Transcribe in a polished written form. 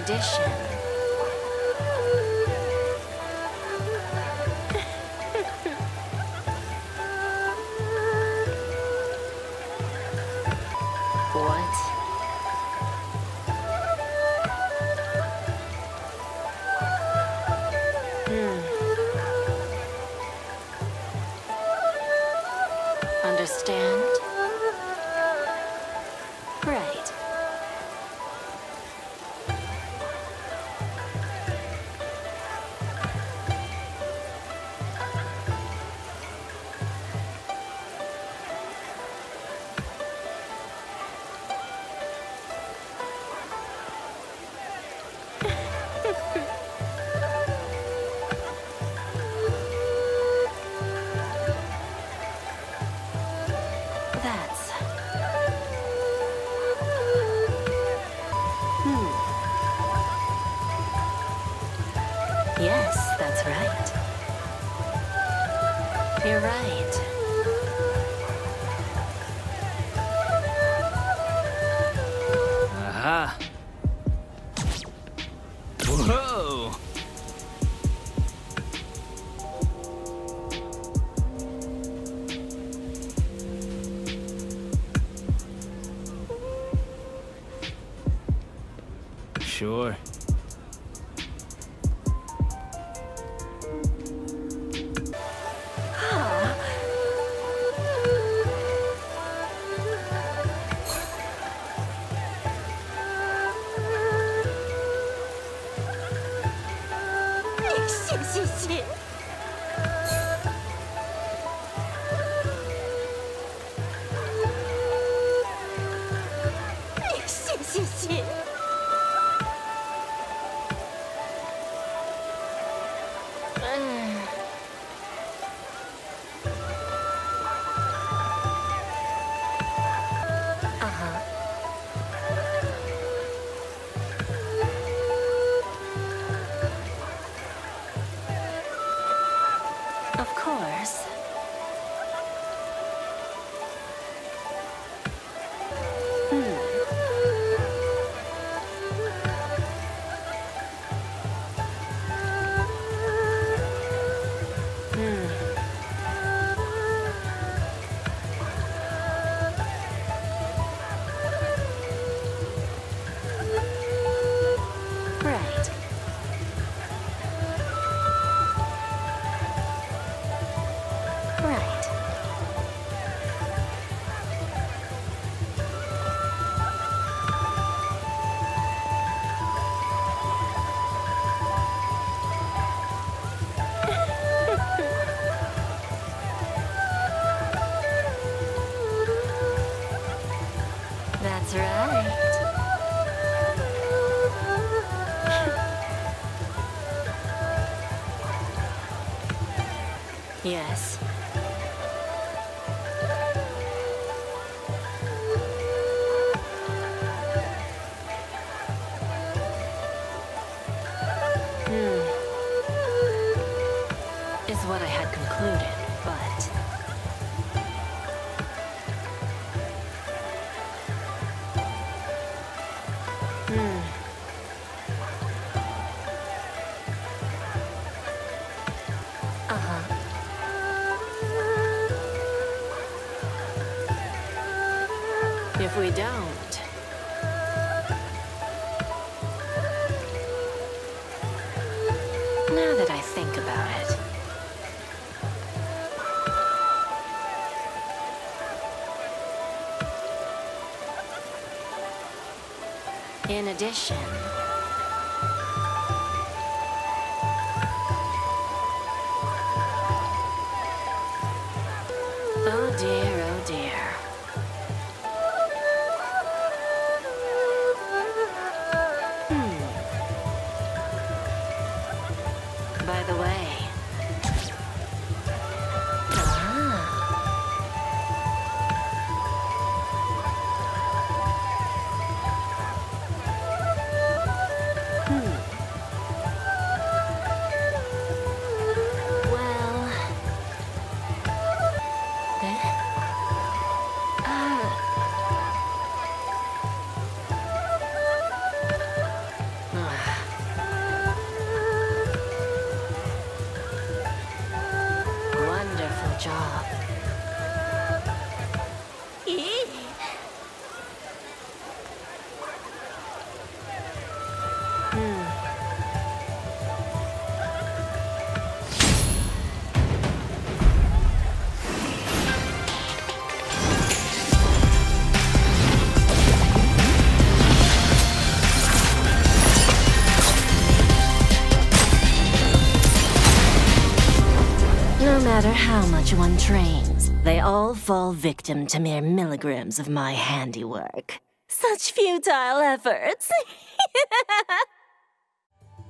addition, what? Understand? Right. That's... Yes, that's right. You're right. Aha! Whoa! Sure. Of course. Right. Right. That's right. Yes. Is what I had concluded, but... If we don't... Now that I think about it... In addition... Oh dear, oh dear. By the way... No matter how much one trains, they all fall victim to mere milligrams of my handiwork. Such futile efforts.